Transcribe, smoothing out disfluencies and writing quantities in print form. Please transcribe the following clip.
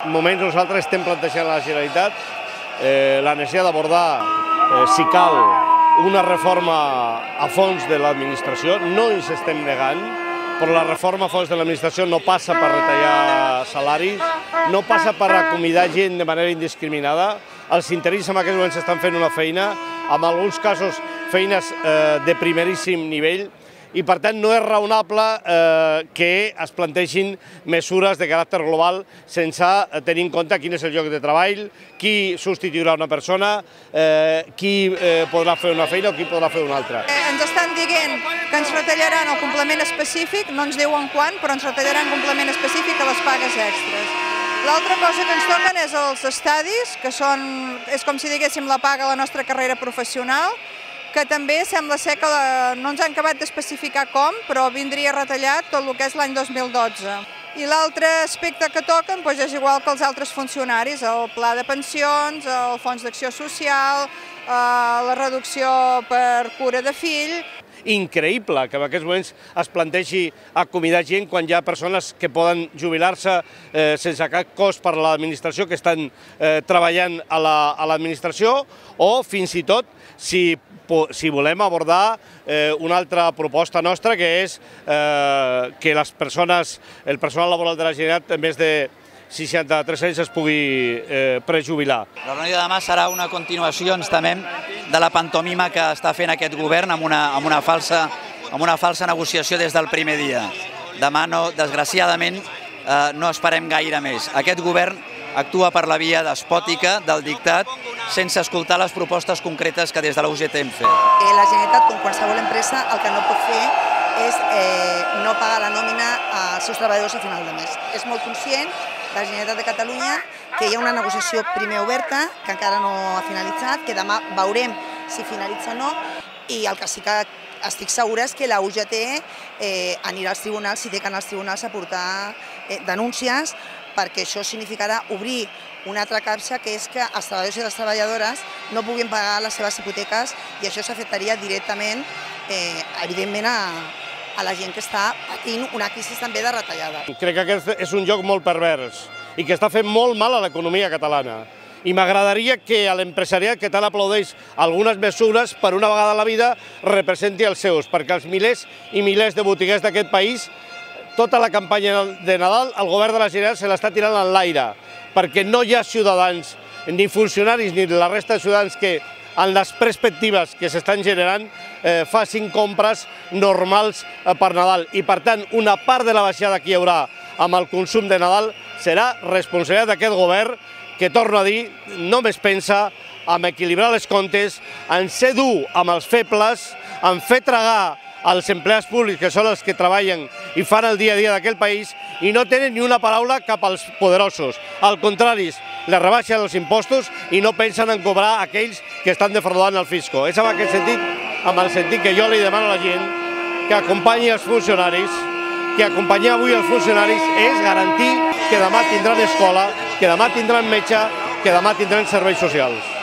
moments nosaltres estem plantejant a la Generalitat la necessitat d'abordar, si cal, una reforma a fons de l'administració. No ens estem negant, però la reforma a fons de l'administració no passa per retallar salaris, no passa per acomiadar gent de manera indiscriminada. Els interins en aquests moments estan fent una feina, en alguns casos feines de primeríssim nivell, i per tant no és raonable que es plantegin mesures de caràcter global sense tenir en compte quin és el lloc de treball, qui substituirà una persona, qui podrà fer una feina o qui podrà fer una altra. Ens estan dient que ens retallaran el complement específic, no ens diuen quan, però ens retallaran complement específic a les pagues extres. L'altra cosa que ens toquen és els estadis, que és com si diguéssim la paga a la nostra carrera professional, que també sembla ser que no ens han acabat d'especificar com, però vindria retallat tot el que és l'any 2012. I l'altre aspecte que toquen és igual que els altres funcionaris, el pla de pensions, el fons d'acció social, la reducció per cura de fill. Increïble que en aquests moments es plantegi acomiadar gent quan hi ha persones que poden jubilar-se sense cap cost per a l'administració, que estan treballant a l'administració, o fins i tot si volem abordar una altra proposta nostra, que és que el personal laboral de la Generalitat, en més de 63 anys, es pugui prejubilar. La reunió de demà serà una continuació, ens temem, de la pantomima que està fent aquest govern amb una falsa negociació des del primer dia. Demà, desgraciadament, no esperem gaire més. Aquest govern actua per la via despòtica del dictat sense escoltar les propostes concretes que des de la UGT hem fet. La Generalitat, com qualsevol empresa, el que no pot fer és no pagar la nòmina als seus treballadors a final de mes. És molt conscient la Generalitat de Catalunya que hi ha una negociació primer oberta, que encara no ha finalitzat, que demà veurem si finalitza o no, i el que sí que estic segura és que la UGT anirà als tribunals, si té que anar als tribunals a portar denúncies, perquè això significarà obrir una altra capsa, que és que els treballadors i les treballadores no puguin pagar les seves hipoteques, i això s'afectaria directament, evidentment, a la gent que està patint una crisi també de retallada. Crec que aquest és un joc molt pervers i que està fent molt mal a l'economia catalana. I m'agradaria que l'empresariat que tant aplaudeix algunes mesures, per una vegada a la vida, representi els seus, perquè els milers i milers de botiguers d'aquest país, tota la campanya de Nadal, el govern de la Generalitat se l'està tirant en l'aire, perquè no hi ha ciutadans, ni funcionaris, ni la resta de ciutadans que, en les perspectives que s'estan generant, facin compres normals per Nadal. I, per tant, una part de la baixada que hi haurà amb el consum de Nadal serà responsabilitat d'aquest govern, que, torno a dir, només pensa en equilibrar les comptes, en ser dur amb els febles, en fer tragar als empleats públics, que són els que treballen i fan el dia a dia d'aquest país, i no tenen ni una paraula cap als poderosos. Al contrari, les rebaixen els impostos i no pensen en cobrar aquells que estan defraudant el fisco. És en aquest sentit, amb el sentit que jo li demano a la gent que acompanyi els funcionaris, que acompanyar avui els funcionaris és garantir que demà tindran escola, que demà tindran metge, que demà tindran serveis socials.